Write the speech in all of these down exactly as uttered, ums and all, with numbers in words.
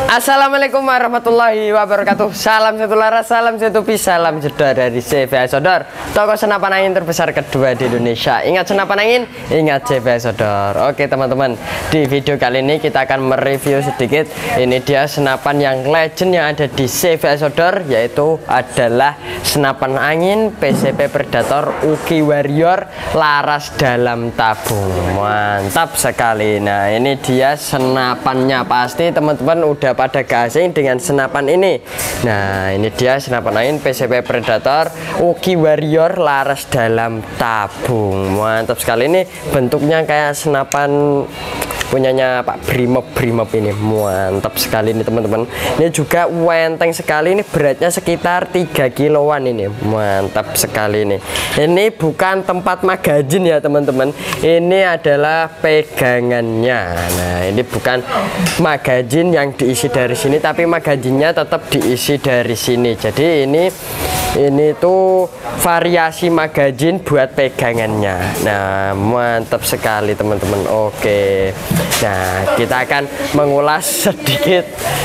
Assalamualaikum warahmatullahi wabarakatuh. Salam satu laras, salam satu pis, salam jedor dari C V A Sodor, toko senapan angin terbesar kedua di Indonesia. Ingat senapan angin, ingat C V A Sodor. Oke teman-teman, di video kali ini kita akan mereview sedikit. Ini dia senapan yang legend yang ada di C V A Sodor, yaitu adalah senapan angin P C P Predator Uki Warrior laras dalam tabung. Mantap sekali. Nah ini dia senapannya, pasti teman-teman udah pada gak asing dengan senapan ini. Nah ini dia senapan angin P C P Predator Uki Warrior laras dalam tabung. Mantap sekali, ini bentuknya kayak senapan punyanya Pak Brimob Brimob ini. Mantap sekali ini teman-teman. Ini juga wenteng sekali, ini beratnya sekitar tiga kiloan ini. Mantap sekali ini. Ini bukan tempat magazin ya teman-teman, ini adalah pegangannya. Nah ini bukan magazin yang diisi dari sini, tapi magazinnya tetap diisi dari sini. Jadi ini ini tuh variasi magazin buat pegangannya. Nah mantap sekali teman-teman. Oke, nah kita akan mengulas sedikit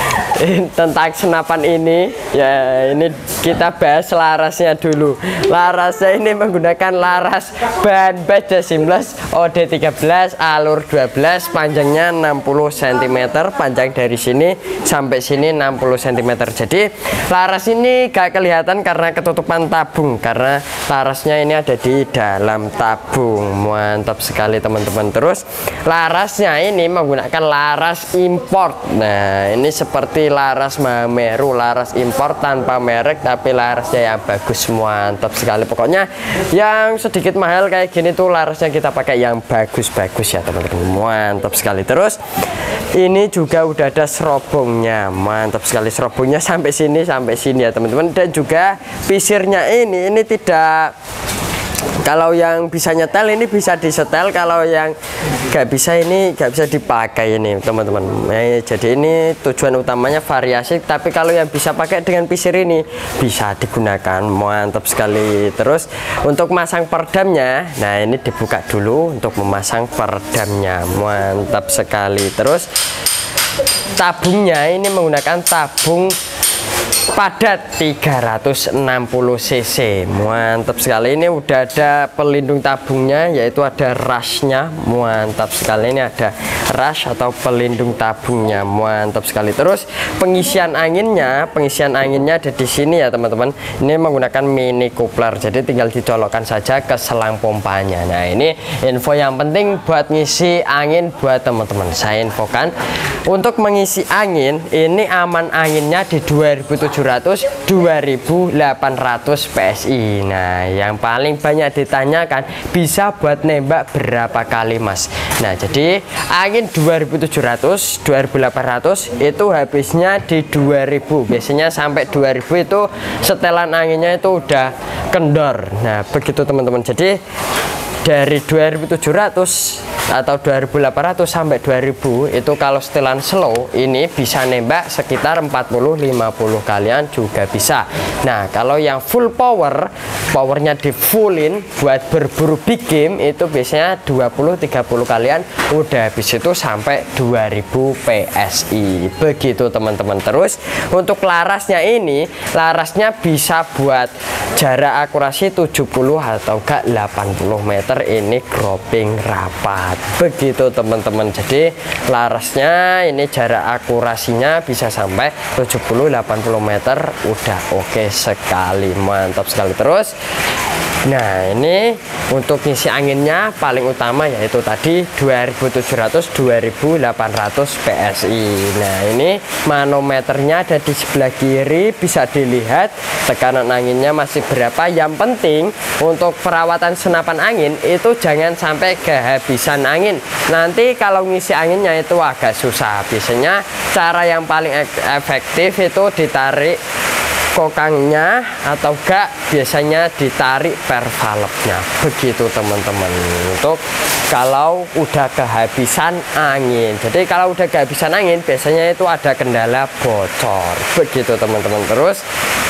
tentang senapan ini ya. Ini kita bahas larasnya dulu. Larasnya ini menggunakan laras bahan baja sebelas O D tiga belas alur dua belas, panjangnya enam puluh sentimeter, panjang dari sini sampai sini enam puluh sentimeter. Jadi laras ini gak kelihatan karena ketutupan tabung, karena larasnya ini ada di dalam tabung. Mantap sekali teman-teman. Terus larasnya ini menggunakan laras import. Nah ini seperti laras Mahameru, laras import tanpa merek tapi larasnya yang bagus. Mantap sekali. Pokoknya yang sedikit mahal kayak gini tuh larasnya kita pakai yang bagus-bagus ya teman-teman. Mantap sekali. Terus ini juga udah ada serobongnya. Mantap sekali, serobongnya sampai sini sampai sini ya teman-teman. Dan juga pisirnya ini ini tidak, kalau yang bisa nyetel ini bisa disetel, kalau yang gak bisa ini gak bisa dipakai ini teman-teman. Nah, jadi ini tujuan utamanya variasi, tapi kalau yang bisa pakai dengan pisir ini bisa digunakan. Mantap sekali. Terus untuk masang peredamnya, nah ini dibuka dulu untuk memasang peredamnya. Mantap sekali. Terus tabungnya ini menggunakan tabung padat tiga ratus enam puluh cc. Mantap sekali. Ini udah ada pelindung tabungnya, yaitu ada rasnya. Mantap sekali, ini ada ras atau pelindung tabungnya. Mantap sekali. Terus pengisian anginnya, pengisian anginnya ada di sini ya teman-teman. Ini menggunakan mini coupler, jadi tinggal dicolokkan saja ke selang pompanya. Nah ini info yang penting buat ngisi angin buat teman-teman. Saya infokan untuk mengisi angin ini aman anginnya di dua ribu tujuh ratus dua ribu delapan ratus P S I. Nah yang paling banyak ditanyakan, bisa buat nembak berapa kali mas? Nah jadi angin dua ribu tujuh ratus dua ribu delapan ratus itu habisnya di dua ribu. Biasanya sampai dua ribu itu setelan anginnya itu udah kendor. Nah begitu teman-teman. Jadi dari dua ribu tujuh ratus atau dua ribu delapan ratus sampai dua ribu itu kalau setelan slow ini bisa nembak sekitar empat puluh lima puluh kalian juga bisa. Nah kalau yang full power, powernya di fullin buat berburu big game itu biasanya dua puluh tiga puluh kalian udah habis, itu sampai dua ribu P S I. Begitu teman-teman. Terus untuk larasnya ini, larasnya bisa buat jarak akurasi tujuh puluh atau enggak delapan puluh meter, ini groping rapat. Begitu teman-teman. Jadi larasnya ini jarak akurasinya bisa sampai tujuh puluh delapan puluh meter, udah oke sekali. Mantap sekali. Terus nah ini untuk ngisi anginnya paling utama yaitu tadi dua ribu tujuh ratus dua ribu delapan ratus P S I. Nah ini manometernya ada di sebelah kiri, bisa dilihat tekanan anginnya masih berapa. Yang penting untuk perawatan senapan angin itu jangan sampai kehabisan angin. Nanti kalau ngisi anginnya itu agak susah. Biasanya cara yang paling efektif itu ditarik kokangnya atau enggak biasanya ditarik per valve-nya. Begitu teman-teman untuk kalau udah kehabisan angin. Jadi kalau udah kehabisan angin biasanya itu ada kendala bocor. Begitu teman-teman. Terus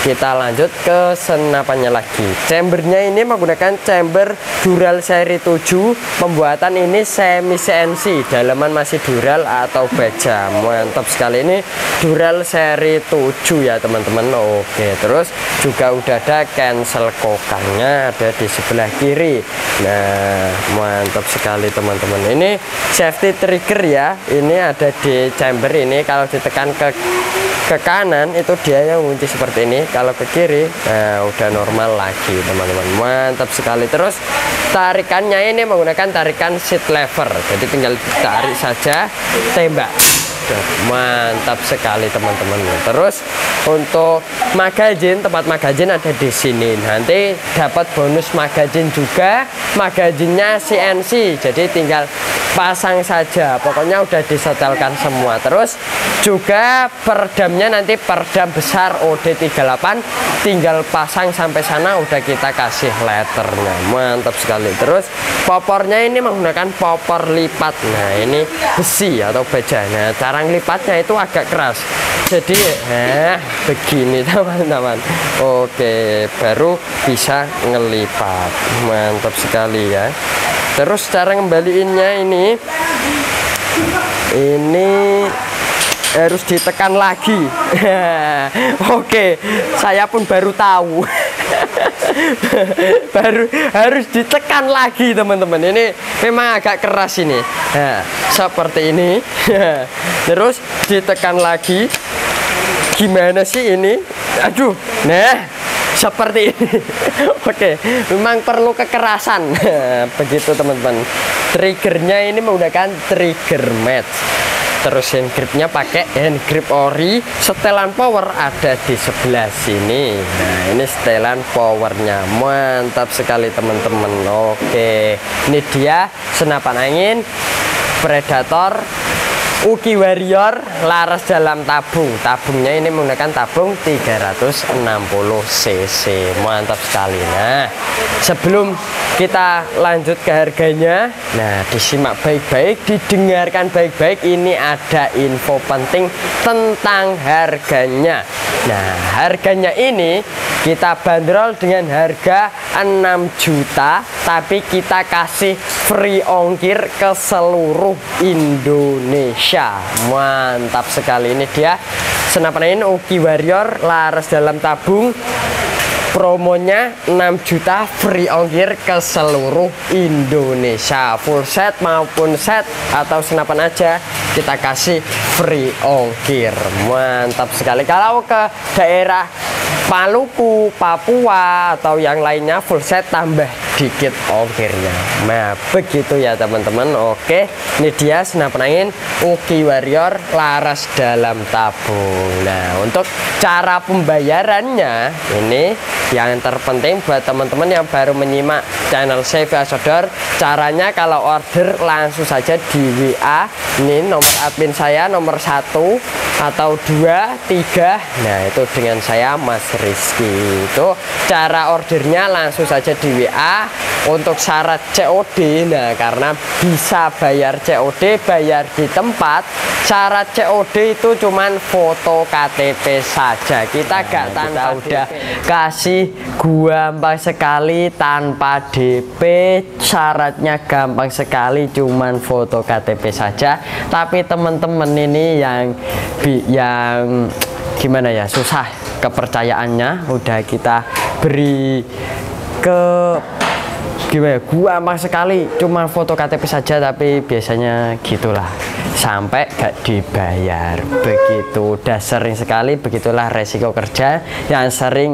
kita lanjut ke senapannya lagi. Chambernya ini menggunakan chamber Dural seri tujuh. Pembuatan ini semi C N C, dalaman masih Dural atau baja. Mantap sekali, ini Dural seri tujuh ya teman-teman. Oke, terus juga udah ada cancel kokangnya ada di sebelah kiri. Nah, mantap sekali teman-teman. Ini safety trigger ya. Ini ada di chamber ini, kalau ditekan ke ke kanan itu dia yang kunci seperti ini, kalau ke kiri nah udah normal lagi teman-teman. Mantap sekali. Terus tarikannya ini menggunakan tarikan seat lever, jadi tinggal ditarik saja tembak. Mantap sekali teman-teman. Terus untuk magazin, tempat magazin ada di sini. Nanti dapat bonus magazin juga. Magazinnya C N C, jadi tinggal pasang saja. Pokoknya udah disetelkan semua. Terus juga perdamnya nanti perdam besar O D tiga puluh delapan, tinggal pasang sampai sana udah kita kasih letternya. Mantap sekali. Terus popornya ini menggunakan popor lipat. Nah, ini besi atau baja. Nah, cara lipatnya itu agak keras, jadi eh begini teman-teman. Oke, baru bisa ngelipat. Mantap sekali ya. Terus cara ngembaliinnya ini ini harus ditekan lagi. Oke, saya pun baru tahu. Baru harus ditekan lagi teman-teman. Ini memang agak keras ini. Nah, seperti ini. Terus ditekan lagi. Gimana sih ini? Aduh. Nah, seperti ini. Oke, memang perlu kekerasan. Begitu teman-teman. Triggernya ini menggunakan trigger match. Terus hand gripnya pakai hand grip ori. Setelan power ada di sebelah sini. Nah, ini setelan powernya. Mantap sekali teman-teman. Oke, ini dia senapan angin Predator Uki Warrior laras dalam tabung. Tabungnya ini menggunakan tabung tiga ratus enam puluh cc. Mantap sekali. Nah, sebelum kita lanjut ke harganya, nah disimak baik-baik, didengarkan baik-baik. Ini ada info penting tentang harganya. Nah, harganya ini kita bandrol dengan harga enam juta, tapi kita kasih free ongkir ke seluruh Indonesia. Mantap sekali. Ini dia senapan angin Uki Warrior laras dalam tabung. Promonya enam juta free ongkir ke seluruh Indonesia. Full set maupun set atau senapan aja kita kasih free ongkir. Mantap sekali. Kalau ke daerah Maluku, Papua atau yang lainnya full set tambah dikit ongkirnya. Nah, begitu ya teman-teman. Oke, ini dia senapan angin Uki Warrior laras dalam tabung. Nah, untuk cara pembayarannya ini yang terpenting buat teman-teman yang baru menyimak channel C V Outdoor, caranya kalau order langsung saja di W A. Ini nomor admin saya nomor satu atau dua, tiga. Nah, itu dengan saya Mas Rizky. Itu cara ordernya langsung saja di W A. Untuk syarat C O D, nah karena bisa bayar C O D, bayar di tempat. Syarat C O D itu cuman foto K T P saja. Kita gak tanpa udah kasih gampang sekali tanpa D P. Syaratnya gampang sekali, cuman foto K T P saja. Tapi teman-teman ini yang yang gimana ya, susah kepercayaannya, udah kita beri ke gimana, gua gampang sekali cuma foto K T P saja, tapi biasanya gitulah sampai gak dibayar. Begitu, udah sering sekali. Begitulah resiko kerja. Yang sering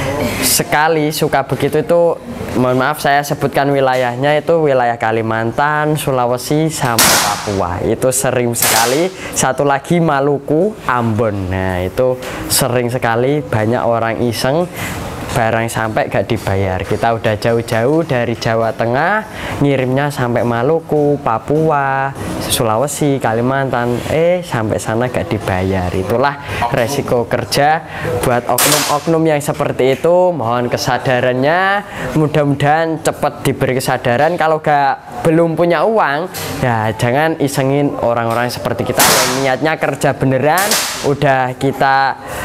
sekali suka begitu itu, mohon maaf saya sebutkan wilayahnya, itu wilayah Kalimantan, Sulawesi sama Papua. Itu sering sekali. Satu lagi Maluku, Ambon. Nah, itu sering sekali banyak orang iseng barang sampai gak dibayar. Kita udah jauh-jauh dari Jawa Tengah ngirimnya sampai Maluku, Papua, Sulawesi, Kalimantan, eh sampai sana gak dibayar. Itulah resiko kerja buat oknum-oknum yang seperti itu. Mohon kesadarannya, mudah-mudahan cepat diberi kesadaran. Kalau gak belum punya uang ya jangan isengin orang-orang seperti kita yang niatnya kerja beneran. Udah kita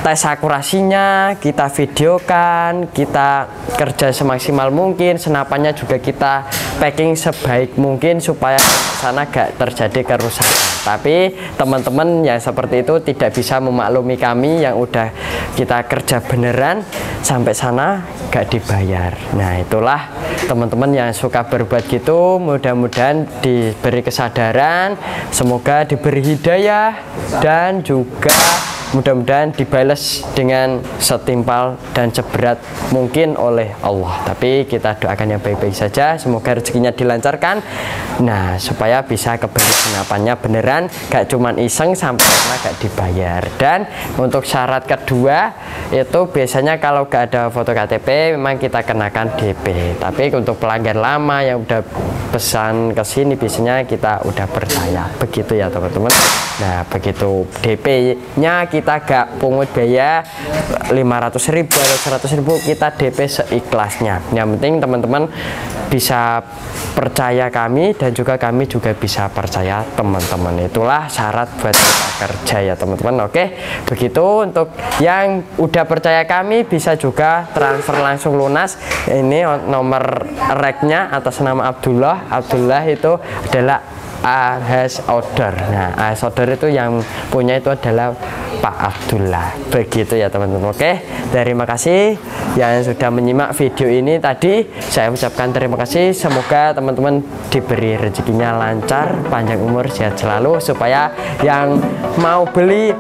tes akurasinya, kita videokan, kita kerja semaksimal mungkin, senapannya juga kita packing sebaik mungkin supaya sana gak terjadi kerusakan. Tapi teman-teman yang seperti itu tidak bisa memaklumi kami yang udah kita kerja beneran sampai sana gak dibayar. Nah itulah teman-teman yang suka berbuat gitu, mudah-mudahan diberi kesadaran, semoga diberi hidayah, dan juga mudah-mudahan dibales dengan setimpal dan seberat mungkin oleh Allah. Tapi kita doakan yang baik-baik saja, semoga rezekinya dilancarkan, nah supaya bisa kebeli senapannya beneran, gak cuman iseng sampai karena gak dibayar. Dan untuk syarat kedua itu biasanya kalau gak ada foto K T P memang kita kenakan D P. Tapi untuk pelanggan lama yang udah pesan ke sini biasanya kita udah percaya, begitu ya teman-teman. Nah begitu D P-nya kita gak pungut biaya lima ratus ribu atau seratus ribu, kita D P seikhlasnya. Yang penting teman-teman bisa percaya kami dan juga kami juga bisa percaya teman-teman. Itulah syarat buat kita kerja ya teman-teman. Oke, begitu untuk yang udah percaya kami bisa juga transfer langsung lunas. Ini nomor reknya atas nama Abdullah. Abdullah itu adalah A H Order. Nah, A H Order itu yang punya itu adalah Pak Abdullah. Begitu ya teman-teman. Oke, terima kasih yang sudah menyimak video ini tadi. Saya ucapkan terima kasih. Semoga teman-teman diberi rezekinya lancar, panjang umur, sehat selalu, supaya yang mau beli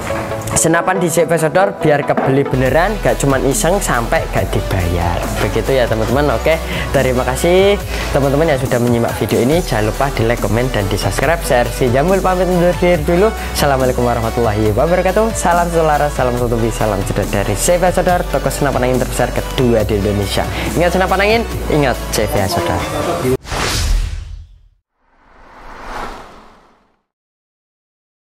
senapan di C V Sodor biar kebeli beneran, gak cuman iseng sampai gak dibayar. Begitu ya teman-teman. Oke, terima kasih teman-teman yang sudah menyimak video ini. Jangan lupa di like, komen, dan di subscribe. Saya Rizky Jamul pamit undur diri dulu. Assalamualaikum warahmatullahi wabarakatuh. Salam selaras, salam satu bis, salam jedor dari C V Sodor, toko senapan angin terbesar kedua di Indonesia. Ingat senapan angin, ingat C V Sodor.